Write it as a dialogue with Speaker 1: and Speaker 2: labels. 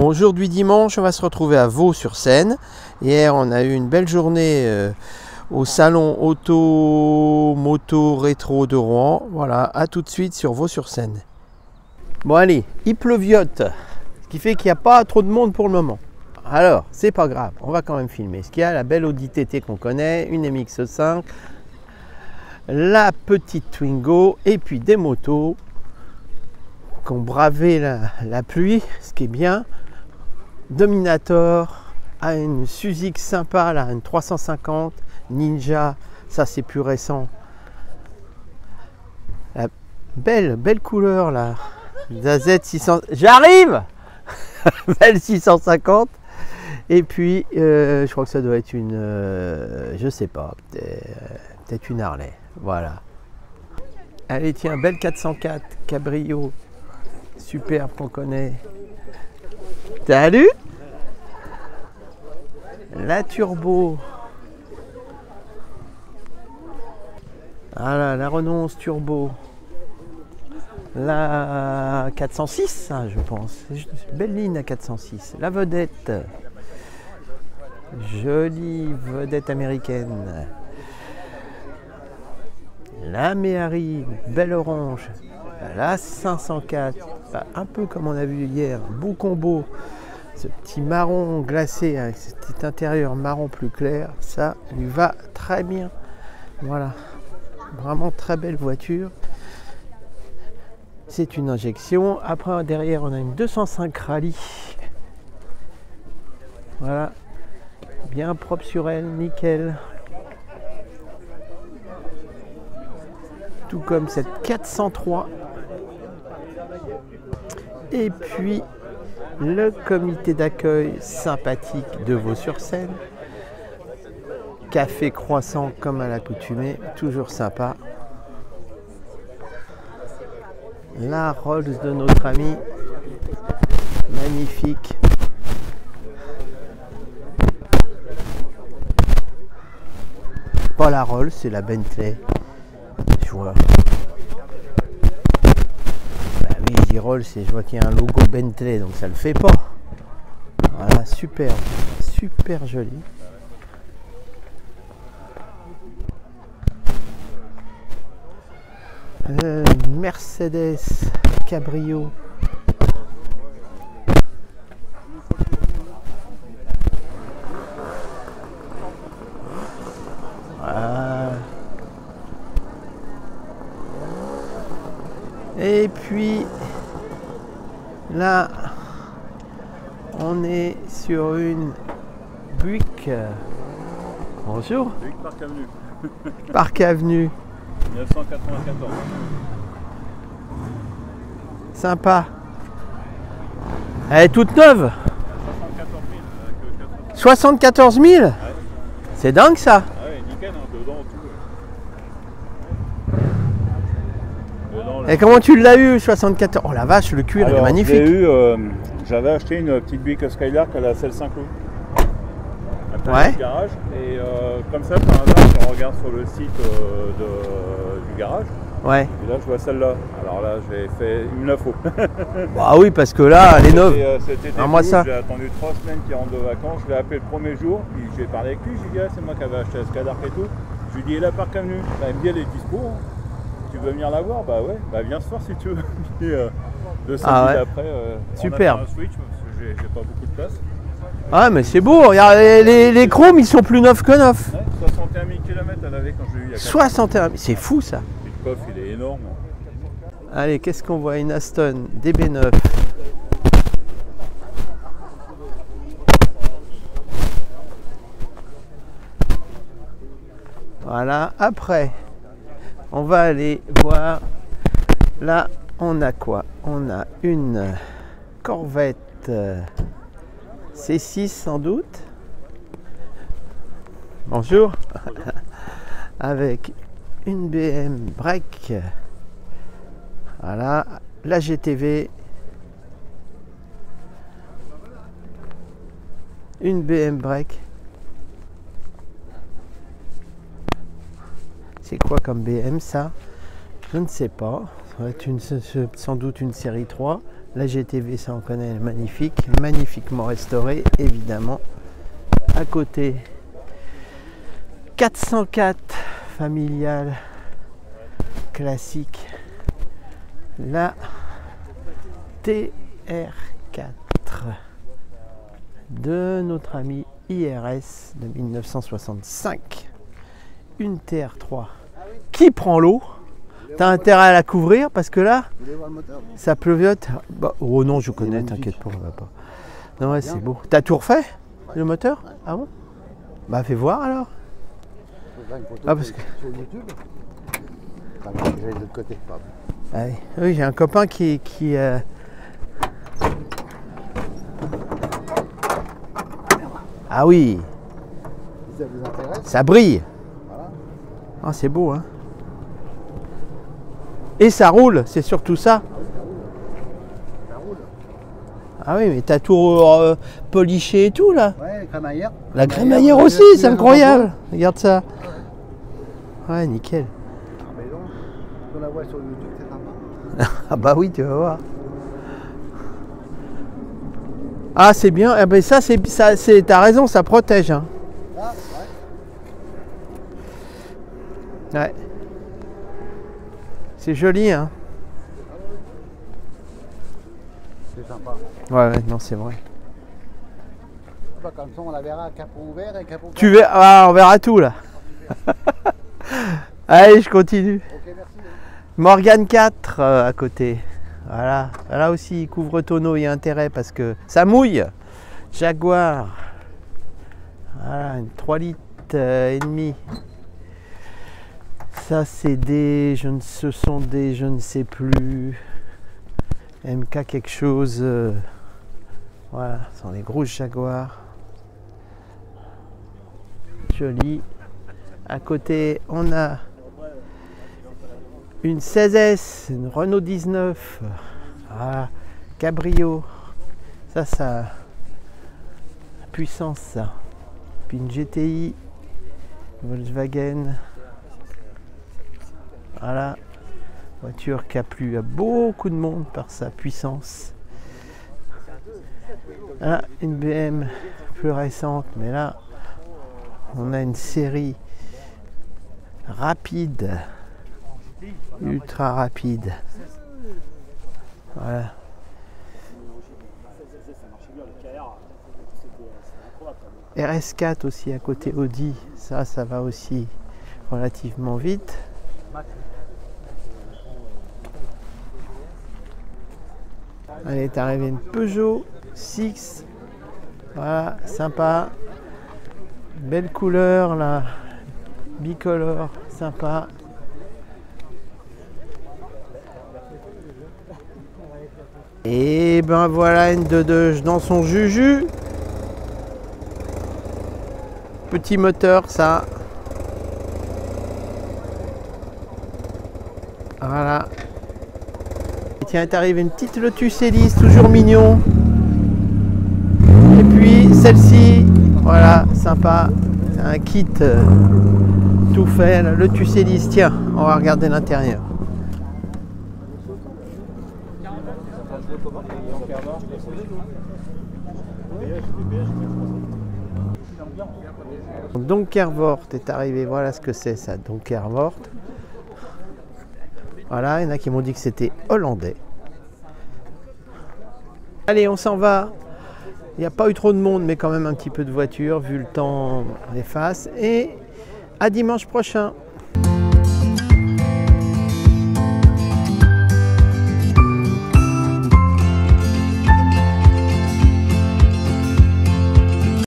Speaker 1: aujourd'hui dimanche, on va se retrouver à Vaux-sur-Seine. Hier, on a eu une belle journée au salon auto, moto, rétro de Rouen. Voilà, à tout de suite sur Vaux-sur-Seine. Bon allez, il pleuviote, ce qui fait qu'il n'y a pas trop de monde pour le moment. Alors, c'est pas grave, on va quand même filmer. Ce qu'il y a, la belle Audi TT qu'on connaît, une MX5, la petite Twingo et puis des motos qui ont bravé la pluie, ce qui est bien. Dominator, une Suzuki sympa, là, une 350, Ninja, ça c'est plus récent. La belle couleur là, la Z600, j'arrive. Belle 650. Et puis, je crois que ça doit être une, je sais pas, peut-être une Harley. Voilà. Allez, tiens, belle 404 Cabrio, superbe qu'on connaît. Salut. La turbo. Voilà, la Renault 11 turbo. La 406, hein, je pense. Belle ligne à 406. La vedette. Jolie vedette américaine. La Méhari, belle orange. La 504, un peu comme on a vu hier, beau combo. Ce petit marron glacé avec ce petit intérieur marron plus clair, ça lui va très bien. Voilà, vraiment très belle voiture. C'est une injection. Après, derrière, on a une 205 Rallye. Voilà, bien propre sur elle, nickel. Tout comme cette 403. Et puis le comité d'accueil sympathique de Vaux-sur-Seine. Café croissant comme à l'accoutumée, toujours sympa. La Rolls de notre ami, magnifique. Pas la Rolls, c'est la Bentley. Je vois. Bah oui, je dis Rolls et je vois qu'il y a un logo Bentley, donc ça le fait pas. Voilà, super, super joli. Mercedes Cabrio. Voilà. Et puis là, on est sur une Buick. Bonjour.
Speaker 2: Buick Park Avenue.
Speaker 1: Park Avenue.
Speaker 2: 1994.
Speaker 1: Sympa. Elle est toute neuve. 74 000.
Speaker 2: Ouais.
Speaker 1: C'est dingue ça.
Speaker 2: Ah ouais, nickel, hein, dedans tout. Dedans,
Speaker 1: Et comment tu l'as eu 74? Oh la vache, le cuir il est magnifique.
Speaker 2: J'avais acheté une petite Buick Skylark à la Selle Saint-Cloud.
Speaker 1: Ouais.
Speaker 2: Du garage. Et comme ça, par hasard, je regarde sur le site du garage.
Speaker 1: Ouais.
Speaker 2: Et là, je vois celle-là. Alors là, j'ai fait, il me la faut.
Speaker 1: Bah oui, parce que là, elle est neuve.
Speaker 2: C'était
Speaker 1: moi ça.
Speaker 2: J'ai attendu 3 semaines qu'il rentre de vacances. Je l'ai appelé le premier jour. Puis j'ai parlé avec lui. Je lui ai dit, ah, c'est moi qui avais acheté la Skylark et tout. Je lui ai dit, et la Park Avenue. Bah, il me dit, elle est dispo. Hein. Tu veux venir la voir? Bah ouais. Bah viens ce soir si tu veux. Puis, 2 samedis après,
Speaker 1: super.
Speaker 2: On a fait un switch parce que j'ai pas beaucoup de place.
Speaker 1: Ah mais c'est beau, regarde, les chromes ils sont plus neufs que neufs.
Speaker 2: Ouais, 61 000 km elle avait quand je l'ai eu il y a 4 ans.
Speaker 1: 61 000, c'est fou ça.
Speaker 2: Puis le coffre il est énorme.
Speaker 1: Allez, qu'est-ce qu'on voit? Une Aston DB9. Voilà, après, on va aller voir. Là, on a quoi? On a une Corvette C6 sans doute. Bonjour. Avec une BM break. Voilà, la GTV. Une BM break. C'est quoi comme BM ça? Je ne sais pas. Ça va être sans doute une série 3. La GTV, ça on connaît, magnifique, magnifiquement restaurée, évidemment. À côté, 404 familiale classique. La TR4 de notre ami IRS de 1965. Une TR3 qui prend l'eau. T'as intérêt à la couvrir parce que là, ça pleuviote. Bah, oh non, je connais, t'inquiète pas, on va pas. Non, ouais, c'est beau. T'as tout refait, le moteur? Ah bon? Bah, fais voir alors. Ah, parce que.
Speaker 3: Sur YouTube. J'allais de l'autre côté, pardon.
Speaker 1: Ah oui, j'ai un copain qui Ah oui,
Speaker 3: Si ça vous intéresse,
Speaker 1: ça brille.
Speaker 3: voilà.
Speaker 1: Ah, c'est beau, hein. Et ça roule, c'est surtout ça.
Speaker 3: Ça roule.
Speaker 1: Ah oui, mais t'as tout poliché et tout là.
Speaker 3: Ouais, la crémaillère.
Speaker 1: La crémaillère aussi, c'est incroyable. Regarde ça. Ouais, nickel.
Speaker 3: Ah, mais non, on la voit sur YouTube, c'est sympa.
Speaker 1: Ah bah oui, tu vas voir. Ah, c'est bien. Eh ben ça, t'as raison, ça protège. Hein.
Speaker 3: Ah, ouais.
Speaker 1: Ouais. C'est joli, hein.
Speaker 3: C'est sympa.
Speaker 1: Ouais, non, c'est vrai.
Speaker 3: Bah, comme ça, on la verra à capot ouvert et capot
Speaker 1: Tu verras, ah, on verra tout là. Allez, je continue.
Speaker 3: Ok, merci.
Speaker 1: Morgan 4 à côté. Voilà. Là aussi, couvre tonneau, il y a intérêt parce que ça mouille. Jaguar. Voilà, une 3 litres et demi. Ça, c'est des. Ce sont des. Je ne sais plus. MK quelque chose. Voilà, ce sont des grosses Jaguars. Joli. À côté, on a une 16S, une Renault 19. Voilà, cabrio. Ça, puissance, ça. Puis une GTI, Volkswagen. Voilà, voiture qui a plu à beaucoup de monde par sa puissance. Voilà, une BM plus récente, mais là, on a une série rapide, ultra rapide. Voilà. RS4 aussi à côté Audi, ça va aussi relativement vite. Allez, est arrivé une Peugeot 6. Voilà, sympa. Belle couleur là, bicolore, sympa. Et ben voilà une 2.2 dans son juju. Petit moteur ça. Voilà. Et tiens, est arrivé une petite Lotus Elise, toujours mignon. Et puis celle-ci, voilà, sympa. C'est un kit tout fait. Le Lotus Elise, tiens, on va regarder l'intérieur. Donkervoort est arrivé, voilà ce que c'est ça, Donkervoort. Voilà, il y en a qui m'ont dit que c'était hollandais. Allez, on s'en va. Il n'y a pas eu trop de monde, mais quand même un petit peu de voitures, vu le temps des faces. Et à dimanche prochain.